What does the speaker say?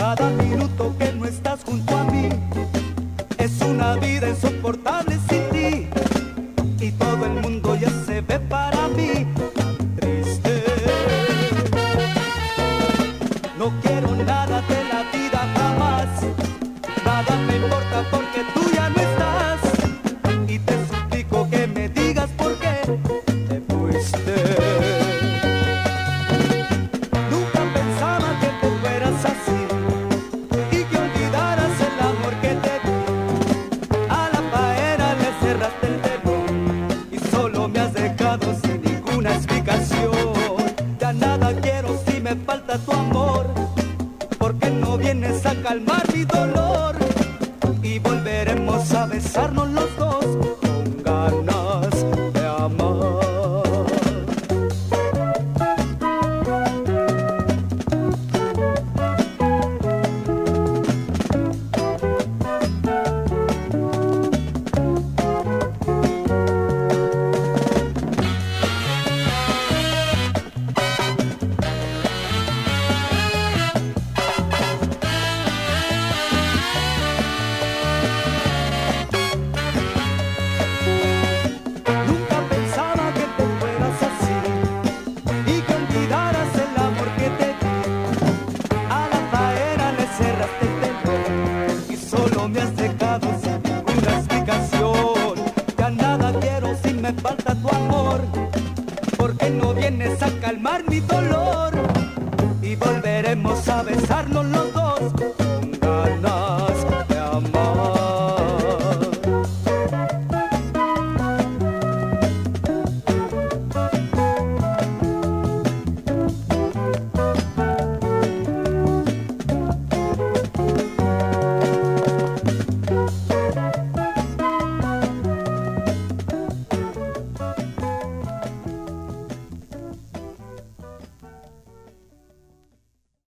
Cada minuto que no estás junto a mí es una vida insoportable sin ti, y todo el mundo ya se ve para mí triste. No quiero nada de la vida jamás, nada me importa porque tú ya no estás, y te suplico que me digas por qué te fuiste. Nunca pensaba que te fueras así y que olvidaras el amor que te di. A la faena le cerraste el telón y solo me has dejado sin ninguna explicación. Ya nada quiero si me falta tu amor, porque no vienes a calmar mi dolor, y volveremos a besarnos los dos con ganas de amar. Nunca pensaba que te fueras así y que olvidaras el amor que te di. A la faena le cerraste el telón y solo me has dejado sin ninguna explicación. Ya nada quiero si me falta tu amor, porque no vienes a calmar mi dolor, y volveremos a besarnos los dos